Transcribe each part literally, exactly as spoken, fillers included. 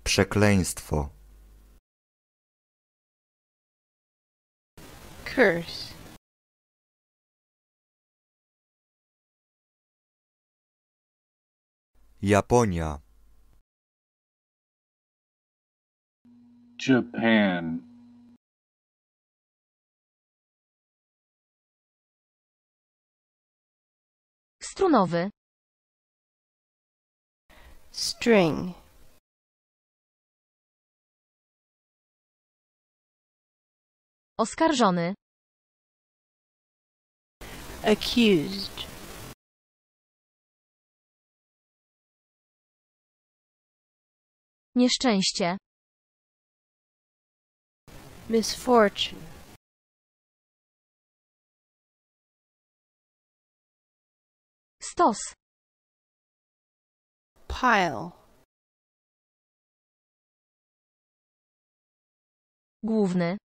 Przekleństwo. Curse. Japonia. Japan. Strunowy. String. Oskarżony. Accused. Nieszczęście. Misfortune. Stos. Pile. Główny.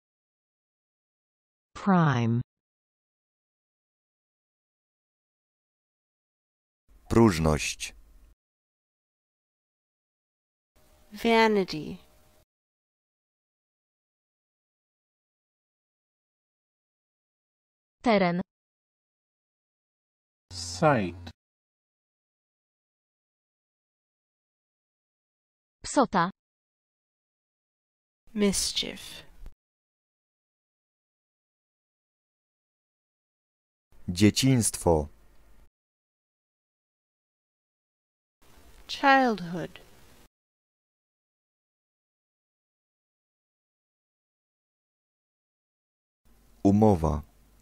Prime. Próżność. Vanity. Teren. Site. Psota. Mischief. Dzieciństwo. Childhood. Umowa.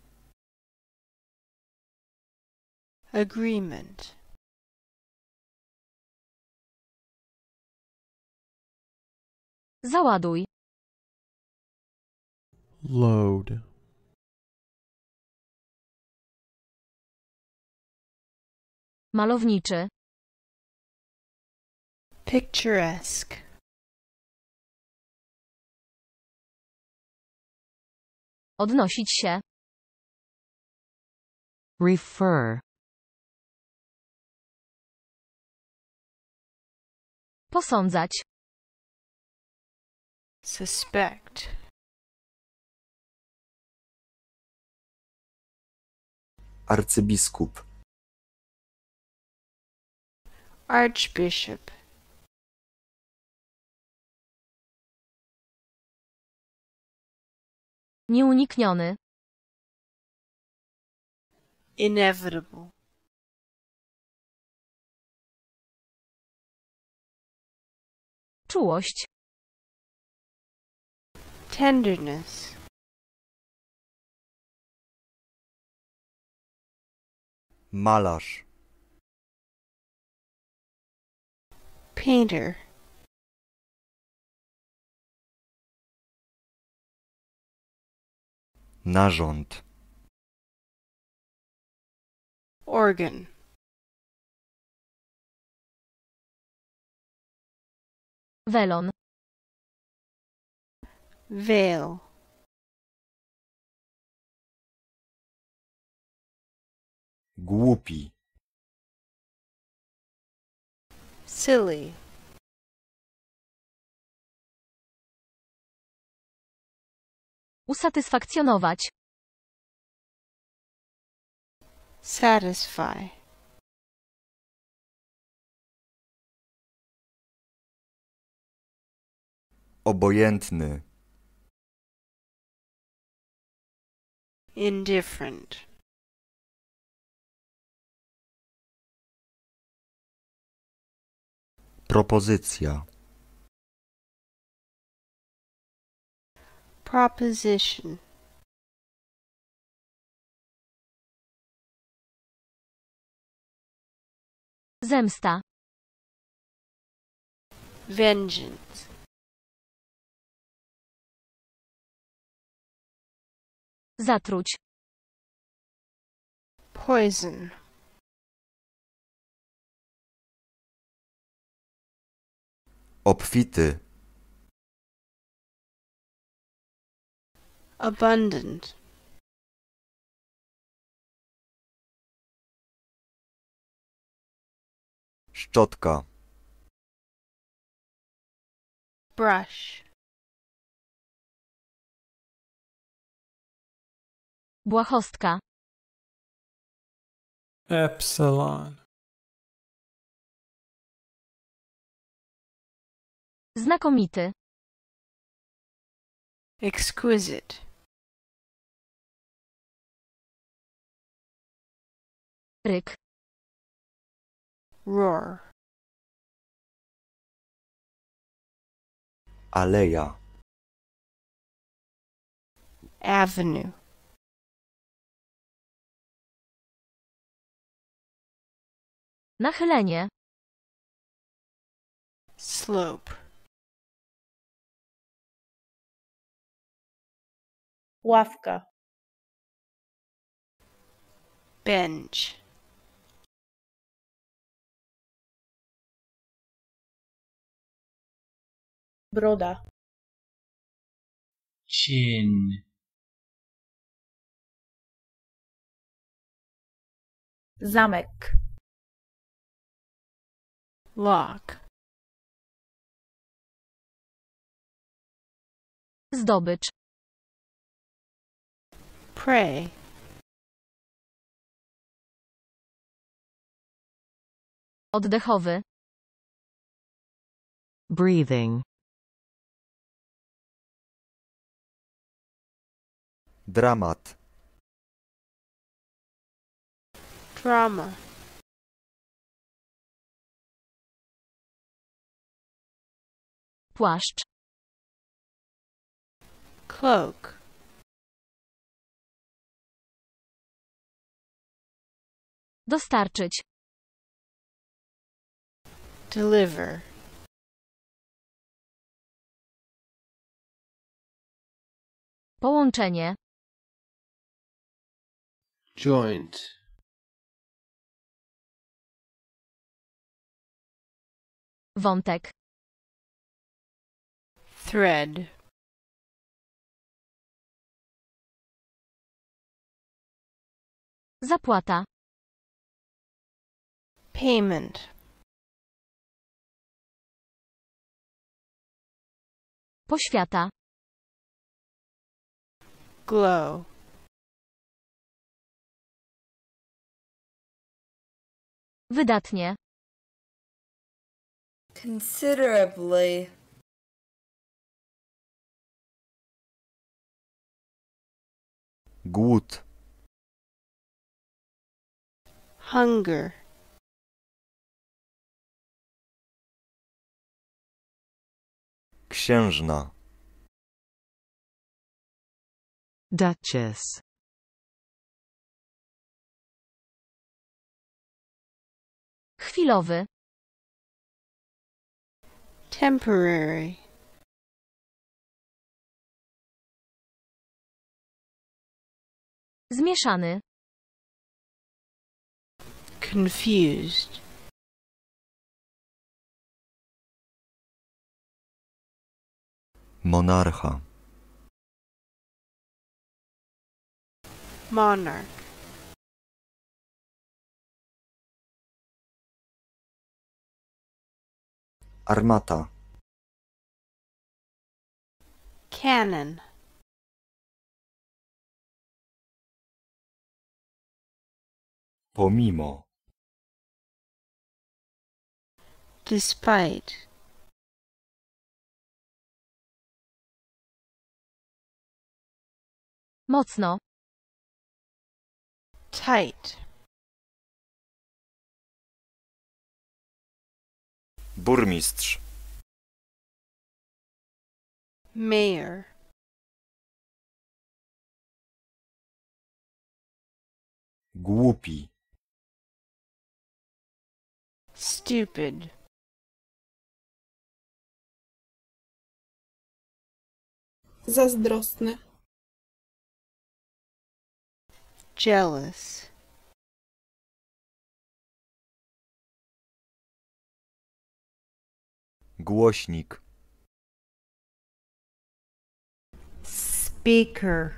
Agreement. Załaduj. Load. Malowniczy. Picturesque. Odnosić się. Refer. Posądzać. Suspect. Arcybiskup. Archbishop. Nieunikniony. Inevitable. Czułość. Tenderness. Malarz. Painter. Narząd. Organ. Welon. Veil. Głupi. Silly. Usatysfakcjonować. Satisfy. Obojętny. Indifferent. Propozycja. Proposition. Zemsta. Vengeance. Zatruć. Poison. Obfity. Abundant. Szczotka. brush, Błahostka. Epsilon. Znakomity. exquisite, Ryk. roar, Aleja. avenue, Nachylenie. slope, Ławka. bench, Broda. chin, Zamek. lock, Zdobycz. prey, Oddechowy. Breathing. Dramat. drama, Płaszcz. cloak, Dostarczyć. deliver, Połączenie. joint, Wątek. thread, Zapłata. payment, Poświata. glow, Wydatnie. Considerably. Głód. hunger, Księżna. Duchess. Chwilowy. temporary, Zmieszany. confused, Monarcha. monarch, Armata. cannon, Pomimo. despite, Mocno. tight, Burmistrz. mayor, Głupi. stupid, Zazdrosny. jealous, Głośnik. Speaker.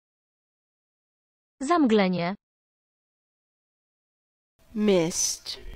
Zamglenie. mist,